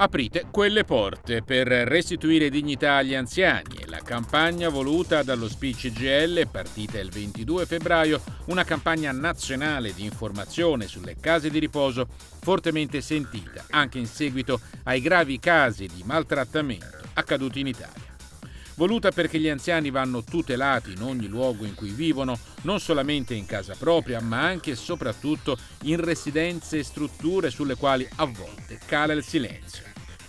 Aprite quelle porte per restituire dignità agli anziani. È la campagna voluta dallo SPI-CGIL, partita il 22 febbraio, una campagna nazionale di informazione sulle case di riposo fortemente sentita, anche in seguito ai gravi casi di maltrattamento accaduti in Italia. Voluta perché gli anziani vanno tutelati in ogni luogo in cui vivono, non solamente in casa propria, ma anche e soprattutto in residenze e strutture sulle quali a volte cala il silenzio.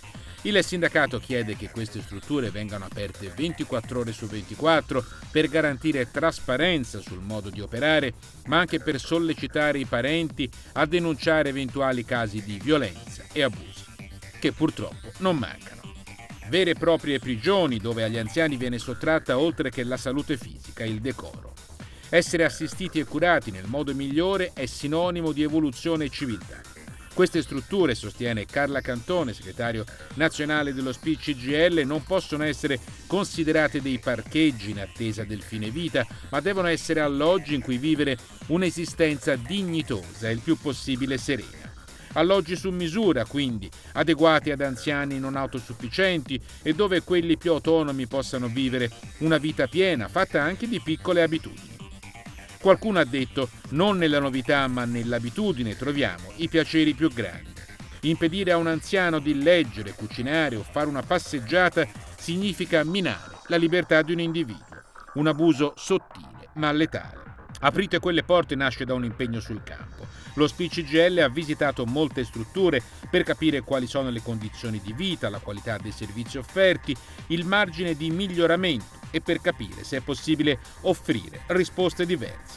Il sindacato chiede che queste strutture vengano aperte 24 ore su 24 per garantire trasparenza sul modo di operare, ma anche per sollecitare i parenti a denunciare eventuali casi di violenza e abusi, che purtroppo non mancano. Vere e proprie prigioni dove agli anziani viene sottratta, oltre che la salute fisica, il decoro. Essere assistiti e curati nel modo migliore è sinonimo di evoluzione e civiltà. Queste strutture, sostiene Carla Cantone, segretario nazionale dello SPI-CGIL, non possono essere considerate dei parcheggi in attesa del fine vita, ma devono essere alloggi in cui vivere un'esistenza dignitosa e il più possibile serena. Alloggi su misura, quindi, adeguati ad anziani non autosufficienti e dove quelli più autonomi possano vivere una vita piena, fatta anche di piccole abitudini. Qualcuno ha detto: non nella novità ma nell'abitudine troviamo i piaceri più grandi. Impedire a un anziano di leggere, cucinare o fare una passeggiata significa minare la libertà di un individuo. Un abuso sottile ma letale. Aprite quelle porte nasce da un impegno sul campo. Lo SPI-CGIL ha visitato molte strutture per capire quali sono le condizioni di vita, la qualità dei servizi offerti, il margine di miglioramento e per capire se è possibile offrire risposte diverse.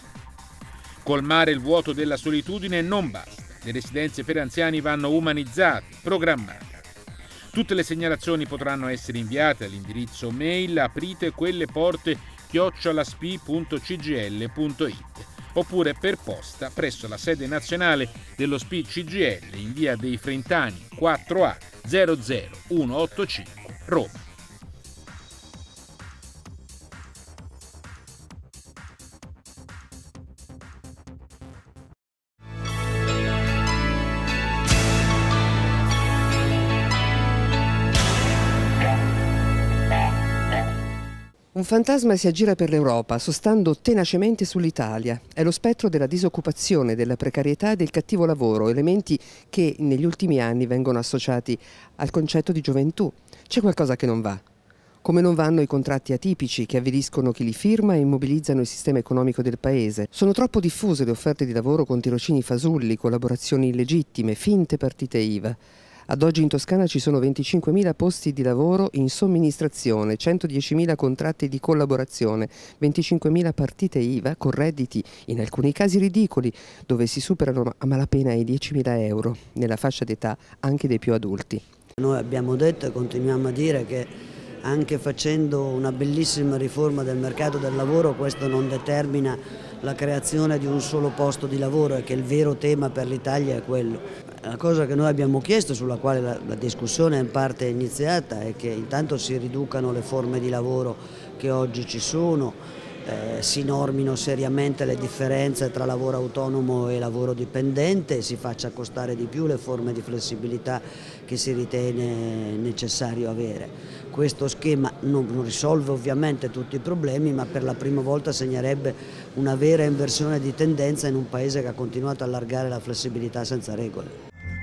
Colmare il vuoto della solitudine non basta. Le residenze per anziani vanno umanizzate, programmate. Tutte le segnalazioni potranno essere inviate all'indirizzo mail apritequelleporte@spi.cgil.it oppure per posta presso la sede nazionale dello SPI-CGIL in via dei Frentani 4A 00185 Roma. Un fantasma si aggira per l'Europa, sostando tenacemente sull'Italia. È lo spettro della disoccupazione, della precarietà e del cattivo lavoro, elementi che negli ultimi anni vengono associati al concetto di gioventù. C'è qualcosa che non va. Come non vanno i contratti atipici che avviliscono chi li firma e immobilizzano il sistema economico del paese. Sono troppo diffuse le offerte di lavoro con tirocini fasulli, collaborazioni illegittime, finte partite IVA. Ad oggi in Toscana ci sono 25.000 posti di lavoro in somministrazione, 110.000 contratti di collaborazione, 25.000 partite IVA con redditi in alcuni casi ridicoli, dove si superano a malapena i 10.000 euro, nella fascia d'età anche dei più adulti. Noi abbiamo detto e continuiamo a dire che anche facendo una bellissima riforma del mercato del lavoro questo non determina la creazione di un solo posto di lavoro e che il vero tema per l'Italia è quello. La cosa che noi abbiamo chiesto, sulla quale la discussione in parte è iniziata, è che intanto si riducano le forme di lavoro che oggi ci sono, si normino seriamente le differenze tra lavoro autonomo e lavoro dipendente, si faccia costare di più le forme di flessibilità che si ritiene necessario avere. Questo schema non risolve ovviamente tutti i problemi, ma per la prima volta segnerebbe una vera inversione di tendenza in un paese che ha continuato a allargare la flessibilità senza regole.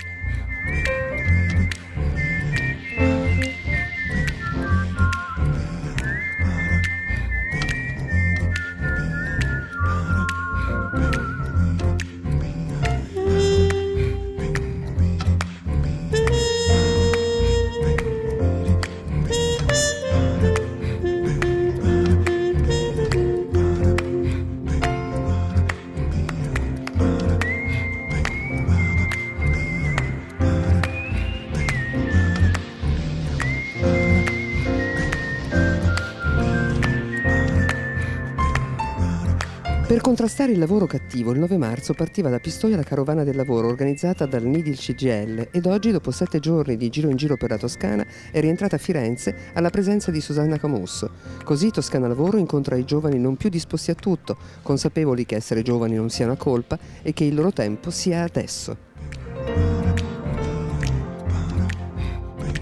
Per contrastare il lavoro cattivo, il 9 marzo partiva da Pistoia la carovana del lavoro organizzata dal NIDIL CGIL ed oggi, dopo 7 giorni di giro in giro per la Toscana, è rientrata a Firenze alla presenza di Susanna Camusso. Così Toscana Lavoro incontra i giovani non più disposti a tutto, consapevoli che essere giovani non sia una colpa e che il loro tempo sia adesso.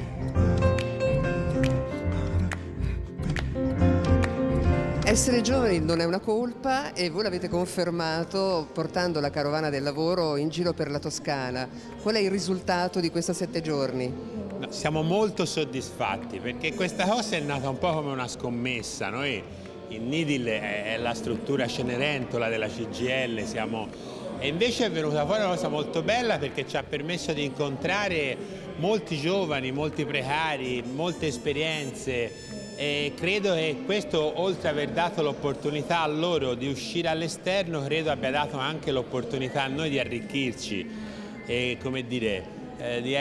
Essere giovani non è una colpa e voi l'avete confermato portando la carovana del lavoro in giro per la Toscana. Qual è il risultato di questi 7 giorni? No, siamo molto soddisfatti perché questa cosa è nata un po' come una scommessa. Noi, il NIDIL è la struttura Cenerentola della CGIL, e invece è venuta fuori una cosa molto bella perché ci ha permesso di incontrare molti giovani, molti precari, molte esperienze. E credo che questo, oltre ad aver dato l'opportunità a loro di uscire all'esterno, credo abbia dato anche l'opportunità a noi di arricchirci e, come dire, di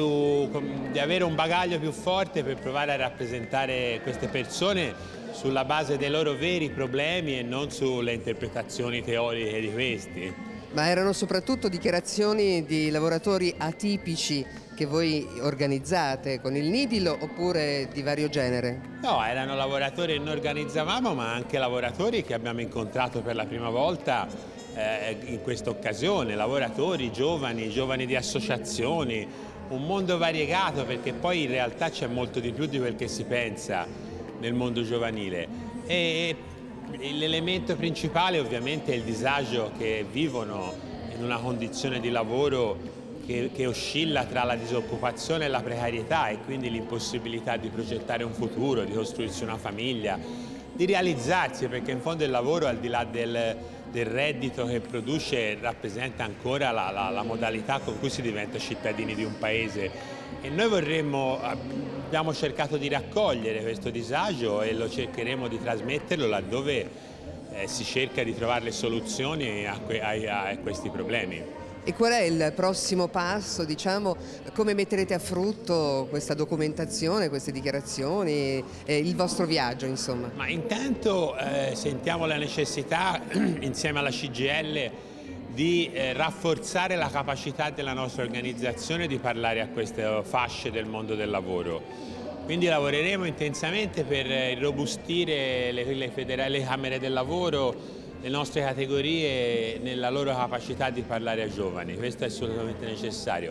avere un bagaglio più forte per provare a rappresentare queste persone sulla base dei loro veri problemi e non sulle interpretazioni teoriche di questi. Ma erano soprattutto dichiarazioni di lavoratori atipici che voi organizzate con il NIDIL oppure di vario genere? No, erano lavoratori che noi organizzavamo, ma anche lavoratori che abbiamo incontrato per la prima volta in questa occasione, lavoratori giovani, giovani di associazioni, un mondo variegato perché poi in realtà c'è molto di più di quel che si pensa nel mondo giovanile. E l'elemento principale ovviamente è il disagio che vivono in una condizione di lavoro che oscilla tra la disoccupazione e la precarietà e quindi l'impossibilità di progettare un futuro, di costruirsi una famiglia, di realizzarsi, perché in fondo il lavoro, al di là del reddito che produce, rappresenta ancora la modalità con cui si diventa cittadini di un paese. E noi abbiamo cercato di raccogliere questo disagio e lo cercheremo di trasmetterlo laddove si cerca di trovare le soluzioni a questi problemi. E qual è il prossimo passo, diciamo, come metterete a frutto questa documentazione, queste dichiarazioni, il vostro viaggio insomma? Ma intanto sentiamo la necessità insieme alla CGIL di rafforzare la capacità della nostra organizzazione di parlare a queste fasce del mondo del lavoro. Quindi lavoreremo intensamente per irrobustire le camere del lavoro, le nostre categorie nella loro capacità di parlare ai giovani, questo è assolutamente necessario.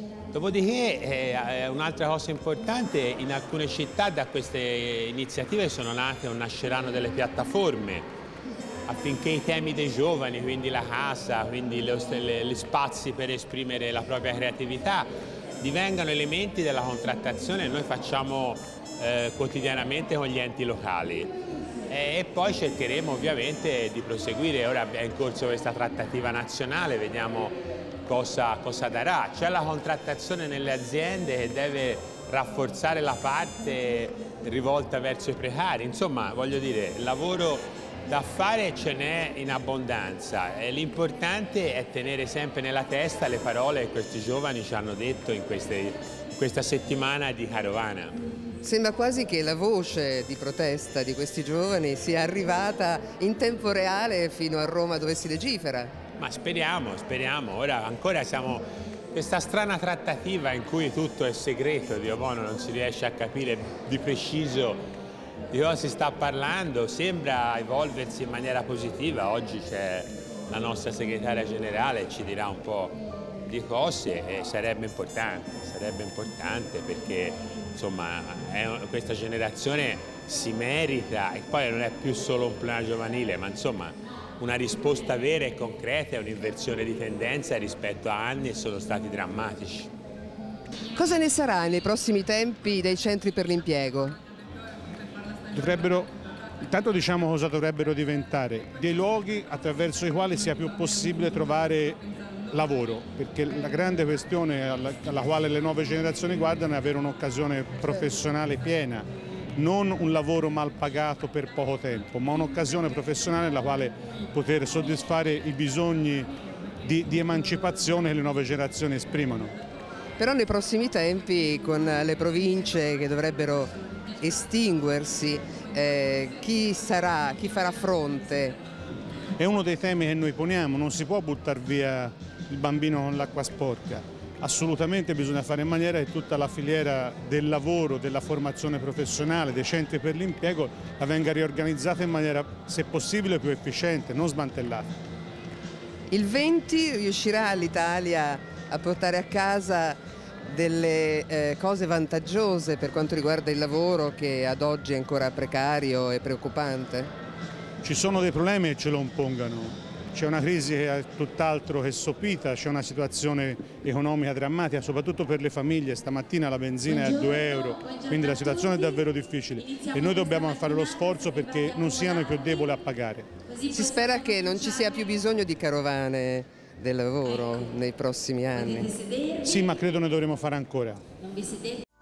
Dopodiché un'altra cosa importante, in alcune città da queste iniziative sono nate o nasceranno delle piattaforme affinché i temi dei giovani, quindi la casa, quindi gli spazi per esprimere la propria creatività, divengano elementi della contrattazione che noi facciamo quotidianamente con gli enti locali. E poi cercheremo ovviamente di proseguire, ora è in corso questa trattativa nazionale, vediamo cosa darà. C'è la contrattazione nelle aziende che deve rafforzare la parte rivolta verso i precari, insomma voglio dire, lavoro da fare ce n'è in abbondanza e l'importante è tenere sempre nella testa le parole che questi giovani ci hanno detto in questa settimana di carovana. Sembra quasi che la voce di protesta di questi giovani sia arrivata in tempo reale fino a Roma dove si legifera. Ma speriamo, ora ancora siamo in questa strana trattativa in cui tutto è segreto, Dio buono, non si riesce a capire di preciso di cosa si sta parlando, sembra evolversi in maniera positiva, oggi c'è la nostra segretaria generale, ci dirà un po' di cose e sarebbe importante perché insomma questa generazione si merita e poi non è più solo un problema giovanile ma insomma una risposta vera e concreta e un'inversione di tendenza rispetto a anni che sono stati drammatici. Cosa ne sarà nei prossimi tempi dei centri per l'impiego? Intanto diciamo cosa dovrebbero diventare, dei luoghi attraverso i quali sia più possibile trovare lavoro, perché la grande questione alla quale le nuove generazioni guardano è avere un'occasione professionale piena, non un lavoro mal pagato per poco tempo, ma un'occasione professionale nella quale poter soddisfare i bisogni di emancipazione che le nuove generazioni esprimono. Però nei prossimi tempi, con le province che dovrebbero estinguersi, chi farà fronte? È uno dei temi che noi poniamo, non si può buttare via il bambino con l'acqua sporca, assolutamente bisogna fare in maniera che tutta la filiera del lavoro, della formazione professionale, dei centri per l'impiego la venga riorganizzata in maniera, se possibile, più efficiente, non smantellata. Il 20 riuscirà l'Italia a portare a casa delle cose vantaggiose per quanto riguarda il lavoro che ad oggi è ancora precario e preoccupante? ci sono dei problemi che ce lo impongano. C'è una crisi che è tutt'altro che sopita, c'è una situazione economica drammatica, soprattutto per le famiglie. Stamattina la benzina è a 2 euro, quindi la situazione è davvero difficile e noi dobbiamo fare lo sforzo perché non siano i più deboli a pagare. Si spera che non ci sia più bisogno di carovane del lavoro nei prossimi anni. Sì, ma credo ne dovremo fare ancora.